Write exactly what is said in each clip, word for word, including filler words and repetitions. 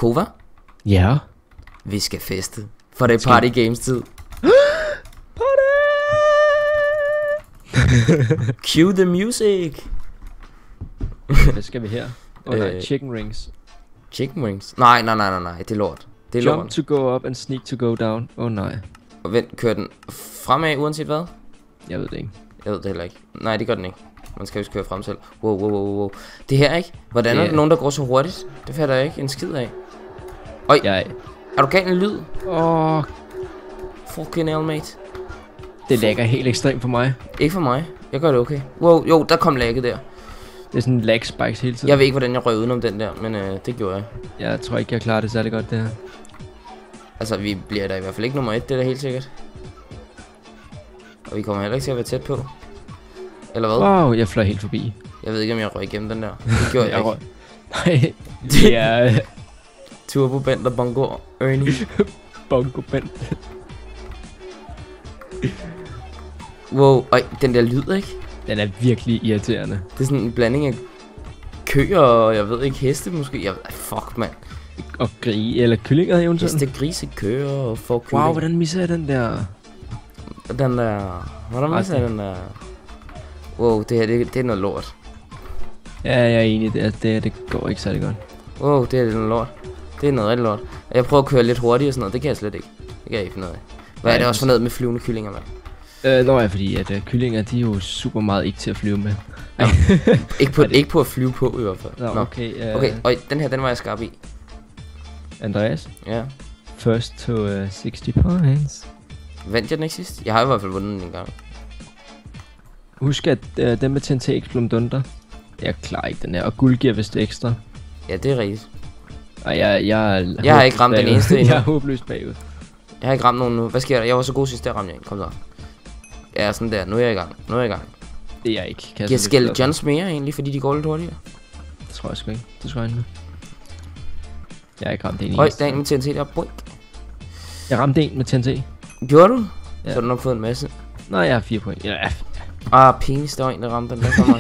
Kova? Ja. Vi skal feste. For det er party games tid. Cue the music. Hvad skal vi her? Åh oh, nej, chicken rings. Chicken wings? Nej, nej, nej, nej, nej, det er lort. Det er Jump lort. to go up and sneak to go down. Åh oh, nej. Og vent, kører den fremad uanset hvad? Jeg ved det ikke. Jeg ved det heller ikke. Nej, det gør den ikke. Man skal jo køre frem selv. Wow, wow, wow, wow. Det her ikke? Hvordan det er der nogen, der går så hurtigt? Det fatter jeg ikke en skid af. Øj, jeg... er du galt en lyd? Åh, oh, fucking hell, mate. Det lagger helt ekstremt for mig. Ikke for mig. Jeg gør det okay. Wow, jo, der kom lagget der. Det er sådan lag spikes hele tiden. Jeg ved ikke, hvordan jeg røg udenom den der, men øh, det gjorde jeg. Jeg tror ikke, jeg klarer det særlig godt, det her. Altså, vi bliver da i hvert fald ikke nummer et, det er da helt sikkert. Og vi kommer heller ikke til at være tæt på. Eller hvad? Wow, jeg fløj helt forbi. Jeg ved ikke, om jeg røg igennem den der. Det gjorde jeg, jeg ikke. Nej, det er... Turbo Bent og Bongo Ernie. Bongo Bent. Wow, øj, den der lyd, ikke? Den er virkelig irriterende. Det er sådan en blanding af køer og jeg ved ikke, heste måske. Jeg ved, fuck, mand. Og gri eller kyllinger eventuelt. Heste, grise, køer og får kylling. Wow, hvordan misser jeg den der? Den der... Hvordan misser jeg den der? Wow, det her, det, det er noget lort. Ja, jeg er enig. Det, det, det går ikke særlig godt. Wow, det er noget lort. Det er noget rigtig lort. Jeg prøver at køre lidt hurtigt og sådan noget. Det kan jeg slet ikke. Det kan jeg ikke finde noget af. Hvad er det også for noget med flyvende kyllinger, mand? Øh, nå ja, fordi at uh, kyllinger, de er jo super meget ikke til at flyve med. Ja. ikke, på, ikke på at flyve på i hvert fald. Nå, okay. Uh, okay, og den her, den var jeg skarp i. Andreas? Ja. First to uh, halvtreds points. Vandt jeg den ikke sidst? Jeg har i hvert fald vundet den en gang. Husk at uh, den med T N T Explum Dunder. Jeg klarer ikke den her, og guld giver vist ekstra. Ja, det er rigtigt. Og jeg, jeg, jeg har ikke ramt den eneste endnu. Jeg er håbløst bagud. Jeg har ikke ramt nogen nu. Hvad sker der? Jeg var så god sidst, der ramte jeg ikke. Kom så. Ja, sådan der. Nu er jeg i gang. Nu er jeg i gang. Det er jeg ikke. Kan jeg jeg skælde Johns mere egentlig, fordi de går lidt hurtigere? Det tror jeg sgu ikke. Det tror jeg ikke. Jeg har ikke ramt en Høj, der er en med T N T der. Boink. Jeg ramte en med T N T. Gjorde du? Ja. Så har du nok fået en masse. Nej, jeg har fire point. Ja. Ah, penis, der var en, der ramte den der for mig.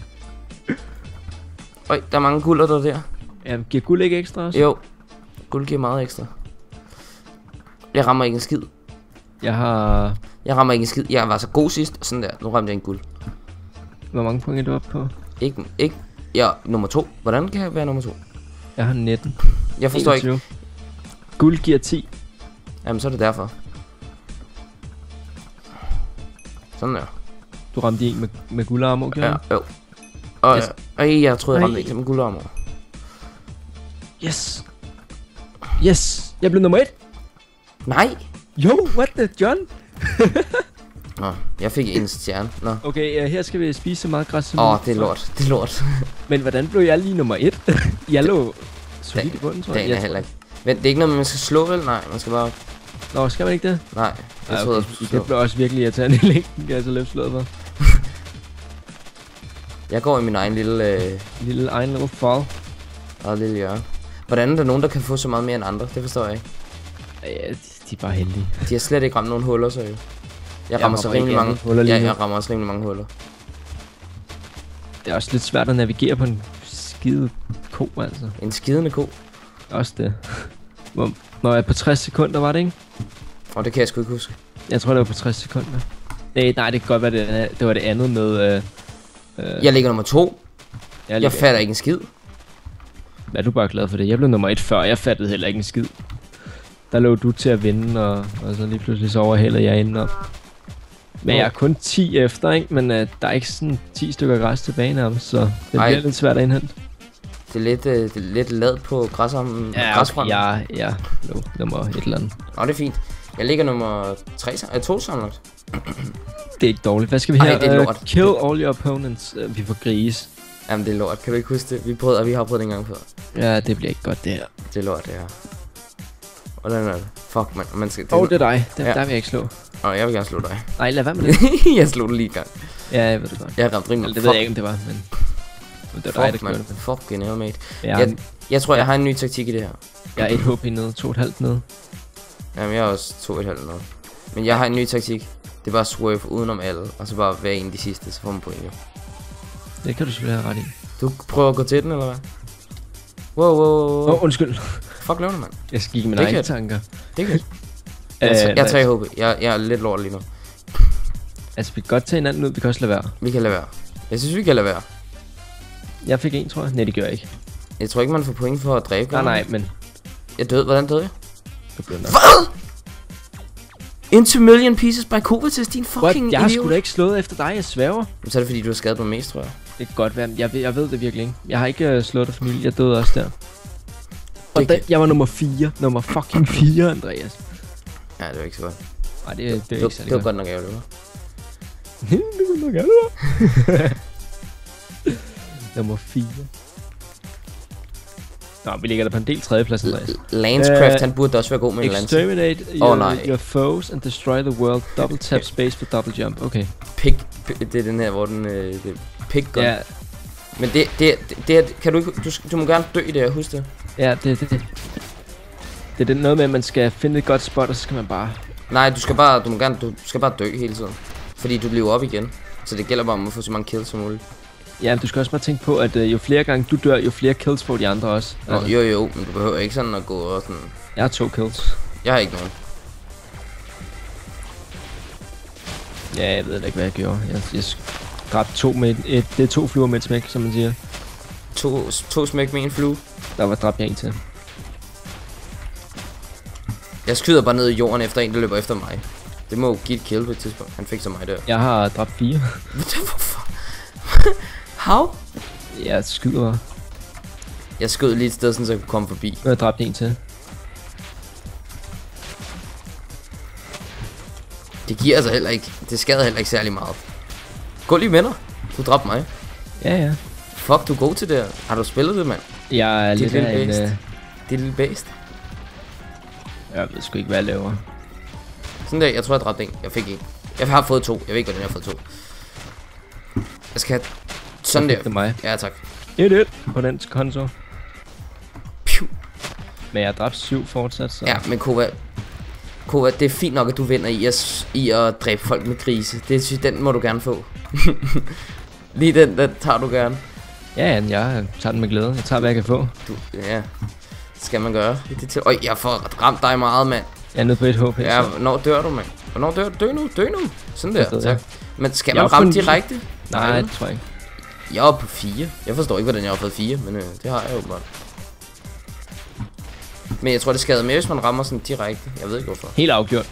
Øj, der er mange gulder der der. Ja, giver guld ikke ekstra også? Jo, guld giver meget ekstra. Jeg rammer ikke en skid. Jeg har... Jeg rammer ikke en skid. Jeg var så god sidst, og sådan der. Nu ramte jeg en guld. Hvor mange point er du oppe på? Ikke, ikke. Ja, nummer to. Hvordan kan jeg være nummer to? Jeg har nitten. Jeg forstår enogtyve. Ikke. Guld giver ti. Jamen, så er det derfor. Sådan der. Du ramte en med, med guldarmor, gjorde ja, jo. Og yes. øh, jeg troede, jeg ramte ikke med guldarmor. Yes. Yes. Jeg blev nummer et. Nej. Jo, what the John? Nå, jeg fik en stjerne. Nå. Okay, uh, her skal vi spise så meget græs som Åh, oh, det er lort. Det er lort. Men hvordan blev jeg lige nummer et? Jeg lå solidt i bunden, tror jeg. Det er heller ikke. Vent, det er ikke noget, man skal slå, vel? Nej, man skal bare... Nå, skal man ikke det? Nej, jeg ja, troede, okay. jeg skulle slå. Det blev også virkelig irriterende i længden, kan jeg så løbe slået for. Jeg går i min egen lille... Øh... Lille egen lille fall. Og lille hjørne. Hvordan er der nogen, der kan få så meget mere end andre? Det forstår jeg ikke. Ja, de, de er bare heldige. De har slet ikke ramt nogen huller, så jo. Jeg, jeg rammer så rimelig mange huller lige ja, jeg rammer også rimelig mange huller. Det er også lidt svært at navigere på en skide ko, altså. En skidende ko? Også det. Når jeg er på tres sekunder, var det ikke? Åh, oh, det kan jeg sgu ikke huske. Jeg tror, det var på tres sekunder. Nej, nej, det kan godt være, det, det var det andet med... Øh, øh, jeg ligger nummer to. Jeg, jeg fatter ikke en skid. Er du bare glad for det? Jeg blev nummer et før, jeg fattede heller ikke en skid. Der lå du til at vinde, og, og så lige pludselig så overhældede jeg inden op. Men jeg er kun ti efter, ikke? Men øh, der er ikke sådan ti stykker græs tilbage nærmest, så det bliver Ej. lidt svært at indhente. Det er lidt, øh, det er lidt lad på græsarmen. Ja, okay, ja, ja. No, nummer et eller andet. Nå, det er fint. Jeg ligger nummer tre, øh, to samlet. Det er ikke dårligt. Hvad skal vi her? Ej, det er lort. Uh, kill all your opponents. Uh, vi får grise. Jamen, det er lort. Kan du ikke huske det? Vi prøvede, vi har prøvet det en gang før. Ja, det bliver ikke godt, det her. Det er lort, det her. Hvordan er det? Fuck, man. man skal, Åh, oh, det er dig. Der, ja. der vil jeg ikke slå. Åh, oh, jeg vil gerne slå dig. Nej, lad være med det. Jeg slog det lige i gang. Ja, jeg ved det godt. Jeg ramte rimelig. Det ved jeg ikke, om det var, men... Det var dig, der gjorde det. Fucking hell, mate. Ja. Jeg, jeg tror, jeg har en ny taktik i det her. Jeg er et H P nede, to og et halvt nede. Jamen, jeg er også to og et halvt nede. Men jeg har en ny taktik. Det er bare swerve udenom alle, og så bare være en af de sidste, så får man point jo. Det kan du selvfølgelig have ret i. Du prøver at gå til den, eller hvad? Wow, wow, wow. Åh, oh, undskyld. fuck laver du, mand? Jeg skal give mine Det egne kan- tanker. Det kan jeg. Jeg, Øh, jeg tager i H P. Jeg, jeg er lidt lort lige nu. Altså, vi kan godt tage hinanden ud, vi kan også lade være. Vi kan lade være. Jeg synes, vi kan lade være. Jeg fik en, tror jeg. Nej, det gør jeg ikke. Jeg tror ikke, man får point for at dræbe. Nej, nej, men... Jeg døde. Hvordan døde jeg? Det blev nok. Hvad? Into million pieces by Kovatis, din fucking What? Jeg har idiot. sgu da ikke slået efter dig, jeg sværger. Så er det fordi, du har skadet mig mest, tror jeg. Det kan godt være, jeg ved, jeg ved det virkelig ikke. Jeg har ikke uh, slået dig for nylig, jeg døde også der. Og Det da, kan- jeg var nummer fire. Nummer fucking fire, Andreas. Ja, det var ikke så godt. Nej, det, det, det er Det, ikke det, særlig det var godt. godt nok ærgerligt, hva'? Det kunne nok gerne nummer fire. Nå, vi ligger der på en del tredjeplads, Andreas. Lancecraft, Øh, han burde også være god med en lance. Exterminate Åh, your, nej. your foes and destroy the world. Double tap space for double jump. Okay. Pick, pick, det er den her, hvor den... Øh, det, pick gun. Ja, Men det, det, det, det er, kan du ikke... Du, du må gerne dø i det her, husk det. ja, det det. Det er det noget med, at man skal finde et godt spot, og så skal man bare... Nej, du skal bare, du må gerne, du skal bare dø hele tiden. Fordi du lever op igen. Så det gælder bare om at få så mange kills som muligt. Ja, men du skal også bare tænke på, at uh, jo flere gange du dør, jo flere kills får de andre også. Nå, jo jo, men du behøver ikke sådan at gå og sådan... Jeg har to kills. Jeg har ikke nogen. Ja, jeg ved da ikke, hvad jeg gjorde. Jeg, jeg dræbte to med et, et... Det er to fluer med et smæk, som man siger. To, to smæk med en flue. Der var dræbt jeg en til. Jeg skyder bare ned i jorden efter en, der løber efter mig. Det må jo give et kill på et tidspunkt. Han fik så mig der. Jeg har dræbt fire. Hvorfor? How? Jeg skyder. Jeg skød lige et sted, sådan, så jeg kunne komme forbi. Nu har jeg dræbt en til. Det giver altså heller ikke. Det skader heller ikke særlig meget. Gå lige venner. Du dræbte mig. Ja, ja. Fuck, du er god til det her. Har du spillet det, mand? Jeg er Dit lidt lille af en... bæst. Uh, Det er lille bæst. jeg ved sgu ikke, hvad jeg laver. Sådan der, jeg tror, jeg dræbte en. Jeg fik en. Jeg har fået to. Jeg ved ikke, hvordan jeg har fået to. Jeg skal have sådan Så der. fik det mig. Ja, tak. et et på den konto. Piu. Men jeg har dræbt syv fortsat, så... Ja, men Kova, Kova, det er fint nok, at du vinder i at, i at dræbe folk med grise. Det synes den må du gerne få. Lige den, den tager du gerne. Ja, ja, jeg tager den med glæde. Jeg tager, hvad jeg kan få. Du, ja, det skal man gøre. Det til. Øj, jeg får ramt dig meget, mand. Jeg er nede på et H P. Ja, så- hvornår dør du, mand? Hvornår dør du? Dø nu, dø nu. Sådan der, Det ved jeg. tak. Men skal Jeg man er ramme på en- direkte? Nej, vel? det tror jeg ikke. Jeg er oppe på fire. Jeg forstår ikke, hvordan jeg har fået fire, men øh, det har jeg jo bare. Men jeg tror, det skader mere, hvis man rammer sådan direkte. Jeg ved ikke, hvorfor. Helt afgjort.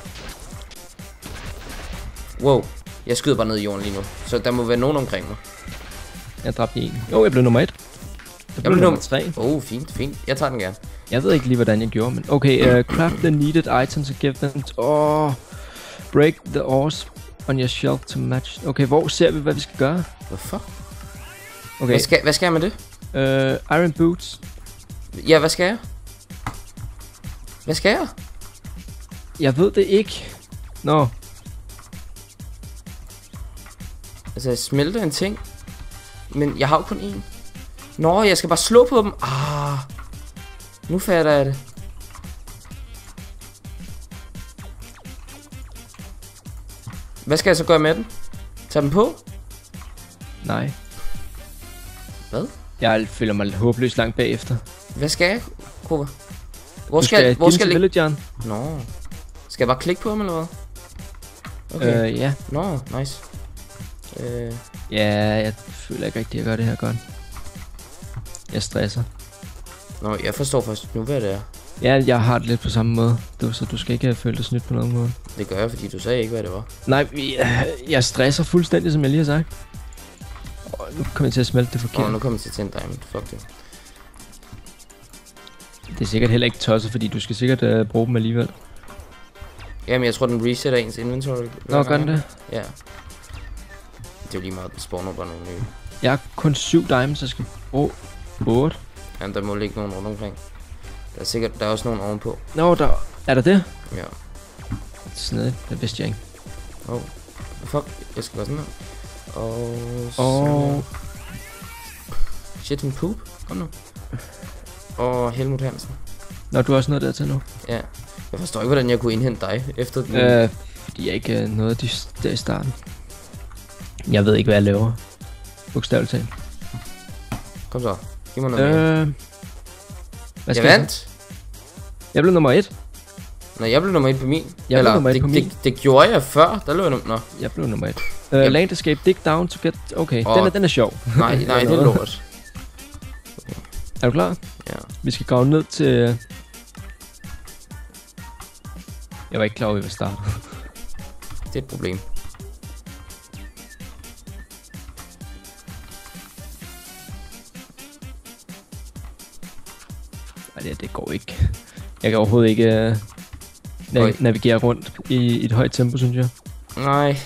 Wow, jeg skyder bare ned i jorden lige nu. Så der må være nogen omkring mig. Jeg dræbte en. Jo, jeg blev nummer et. Jeg blev blev nummer num- tre. Oh, fint, fint. Jeg tager den gerne. Jeg ved ikke lige, hvordan jeg gjorde, men... Okay, uh, craft the needed items and give them... Oh, break the ores on your shelf to match... Okay, hvor ser vi, hvad vi skal gøre? Hvorfor? Okay, Hvad skal, hvad skal jeg med det? uh, iron boots. Ja, hvad skal jeg? Hvad skal jeg? Jeg ved det ikke. Nå, Altså, jeg smelter en ting. Men jeg har jo kun én. Nå, jeg skal bare slå på dem. Ah, nu fatter jeg det. Hvad skal jeg så gøre med den? Tag dem på? nej. Hvad? Jeg føler mig håbløst langt bagefter. Hvad skal jeg, Kova? Hvor Du skal, skal hvor give skal den jeg til ligge? villageren. Nå. Skal jeg bare klikke på ham, eller hvad? Okay. Øh, ja. Nå, nice. Øh, Ja, jeg føler ikke rigtig, at jeg gør det her godt. Jeg stresser. nå, jeg forstår først nu, hvad det er. Ja, jeg har det lidt på samme måde. Du, så du skal ikke have følt dig snydt på nogen måde. Det gør jeg, fordi du sagde ikke, hvad det var. Nej, jeg, jeg stresser fuldstændig, som jeg lige har sagt. Og nu kommer jeg til at smelte det Åh, forkert. oh, nu kommer jeg til at tænde diamond. Fuck det. Det er sikkert heller ikke tosset, fordi du skal sikkert uh, bruge dem alligevel. Jamen, jeg tror, den resetter ens inventory. Nå, gør den det? Ja. Det er jo lige meget, den spawner bare nogle nye. Jeg har kun syv diamonds, jeg skal bruge otte. Jamen, der må ligge nogen rundt omkring. Der er sikkert, der er også nogen ovenpå. Nå, der er der det? Ja. Snedigt, det vidste jeg ikke. Åh. Oh. Fuck, jeg skal gøre sådan her. Og så... Og Shit, en poop. Kom nu. Og Helmut Hansen. Nå, du er også nået dertil nu. Ja. Jeg forstår ikke, hvordan jeg kunne indhente dig efter den. Øh, fordi jeg ikke uh, nåede de der i starten. Jeg ved ikke, hvad jeg laver. Bogstaveligt talt. Kom så. Giv mig noget mere. Øh, hvad Jeg jeg vandt. Jeg blev nummer et. Nå, jeg blev nummer et på min. Jeg Eller, blev nummer et det, på det, min. det, det gjorde jeg før. Der lå jeg nummer. Nå. Jeg blev nummer et. Uh, Yep. Land Escape, dig down to get... Okay, Åh. den, er, den er sjov. Nej, nej, det er lort. Er du klar? Ja. Vi skal grave ned til... Jeg var ikke klar over, at vi var startet. Det er et problem. Nej, det, det går ikke. Jeg kan overhovedet ikke uh, nav- Oj. navigere rundt i, i et højt tempo, synes jeg. Nej.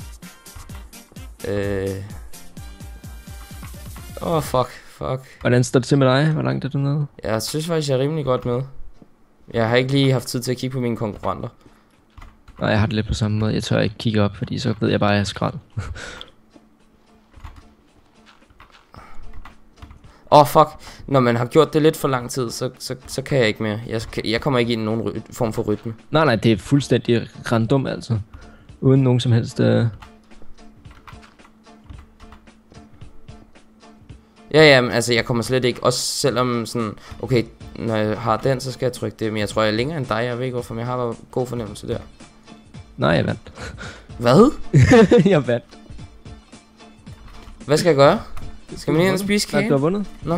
Øh... Åh, oh, fuck, fuck. Hvordan står det til med dig? Hvor langt er du nede? Jeg synes faktisk, jeg er rimelig godt med. Jeg har ikke lige haft tid til at kigge på mine konkurrenter. Nej, jeg har det lidt på samme måde. Jeg tør ikke kigge op, fordi så ved jeg bare, at jeg er skrald. Åh, oh, fuck. Når man har gjort det lidt for lang tid, så, så, så kan jeg ikke mere. Jeg, kan, jeg kommer ikke ind i nogen ry- form for rytme. Nej, nej, det er fuldstændig random, altså. Uden nogen som helst... Uh... Ja, ja, men altså, jeg kommer slet ikke. Også selvom sådan, okay, når jeg har den, så skal jeg trykke det. Men jeg tror, jeg er længere end dig. Jeg ved ikke, hvorfor, men jeg har bare god fornemmelse der. Nej, jeg vandt. Hvad? Jeg vandt. Hvad skal jeg gøre? Skal man lige ind og spise Nej, kage? du har vundet. Nå.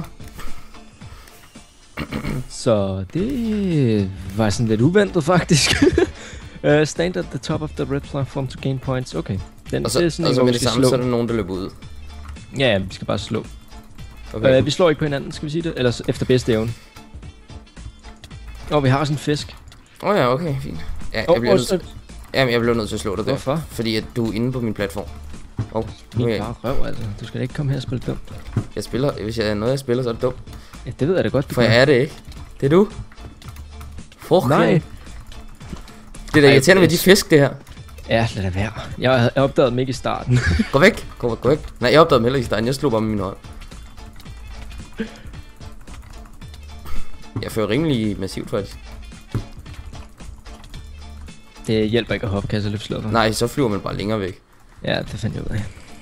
Så det var sådan lidt uventet, faktisk. uh, stand at the top of the red platform to gain points. Okay. Den, Og så, det er sådan og en, så hvor med vi det skal samme, slå. så er der nogen, der løber ud. Ja, ja, vi skal bare slå. Okay. Uh, vi slår ikke på hinanden, skal vi sige det? Eller s- efter bedste evne. Og vi har også en fisk. Åh oh, ja, okay, fint. Ja, jeg Åh, bliver oh, nødt til, jamen, jeg bliver nødt til at slå dig der. Hvorfor? Fordi at du er inde på min platform. Åh, oh, nu er Min jeg, bare røv, altså. Du skal da ikke komme her og spille dumt. jeg spiller, hvis jeg er noget, jeg spiller, så er det dumt. Ja, det ved jeg da godt, du For gør. jeg er det ikke. Det er du. Fuck. Nej. Det er da Ej, irriterende med de det- fisk, det her. Ja, lad det være. Jeg havde opdaget dem ikke i starten. Gå væk. Gå, gå væk. Nej, jeg opdagede dem heller ikke i starten. Jeg slog bare med min hånd. Jeg fører rimelig massivt, faktisk. Det hjælper ikke at hoppe, kan jeg så løfte slået for. Nej, så flyver man bare længere væk. Ja, det fandt jeg ud af.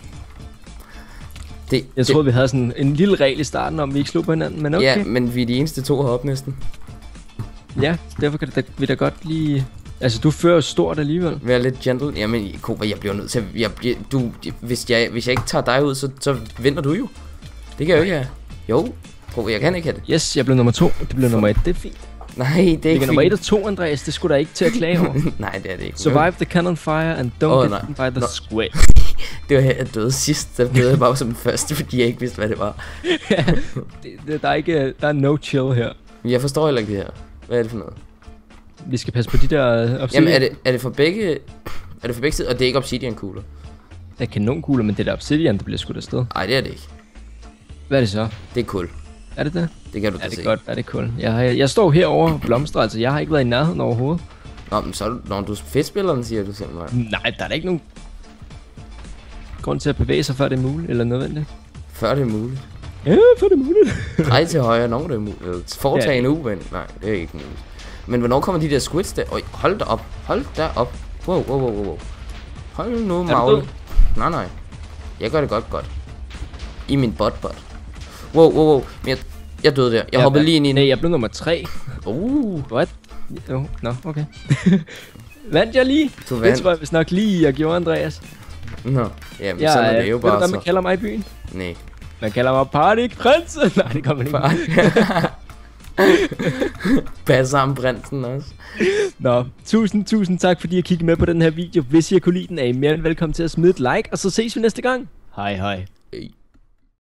Det, Jeg troede, vi havde sådan en lille regel i starten, om vi ikke slog på hinanden, men okay. Ja, men vi er de eneste to heroppe næsten. Ja, derfor kan det da, vi da godt lige... Altså, du fører jo stort alligevel. Være lidt gentle. Jamen, Koba, jeg bliver nødt til at... Jeg bliver, du, hvis, jeg, hvis jeg ikke tager dig ud, så, så vinder du jo. Det kan jeg jo ikke have. Jo, Koba, jeg kan ikke have det. Yes, jeg blev nummer to. Det blev nummer et. Det er fint. Nej, det er Det ikke er nummer fint. et og to, Andreas. Det skulle da ikke til at klage over. Nej, det er det ikke. Survive the cannon fire and don't Åh, get nej. eaten by the Nå. squid. Det var her, jeg døde sidst. Så døde jeg bare som den første, fordi jeg ikke vidste, hvad det var. Ja, det, det, der er ikke... Der er no chill her. Men jeg forstår heller ikke det her. Hvad er det for noget? Vi skal passe på de der uh, obsidian. Jamen, er det, er det for begge... Er det for begge sider? Og det er ikke obsidian-kugler? Der er kanonkugler, men det der obsidian, der bliver skudt afsted. Nej, det er det ikke. Hvad er det så? Det er kul. Er det det? Det kan du da Er det se. godt? Er det cool? Jeg, har- jeg står herovre og blomstrer, altså jeg har ikke været i nærheden overhovedet. Nå, men så er du... Når du er fedtspilleren, siger du simpelthen. Nej, der er da ikke nogen grund til at bevæge sig, før det er muligt, eller nødvendigt. Før det er muligt. Ja, før det er muligt. Drej til højre, når det er muligt. Eller Foretag Ja. en uven. Nej, det er ikke muligt. Men hvornår kommer de der squids der? Øj, hold da op. Hold da op. Wow, wow, wow, wow. Hold nu, du Magle. død? Nej, nej. Jeg gør det godt, godt. I min butt-butt. Wow, wow, wow. Men jeg, jeg døde der. Jeg hoppede vandt. lige ind i en. Nej, jeg blev nummer tre. Uh, What? Jo, oh, nå, okay. Vandt jeg lige? du Det vandt. tror jeg vist nok lige, jeg gjorde, Andreas. Nå, jamen Jeg, sådan er det øh, jo ved du, bare hvad så. man kalder mig i byen? Nej. Man kalder mig Partyprins. Nej, det kommer ikke. Pas sammen prinsen også. Nå, tusind, tusind tak, fordi I kiggede med på den her video. Hvis I har kunne lide den, er I mere end velkommen til at smide et like, og så ses vi næste gang. Hej, hej. Hey.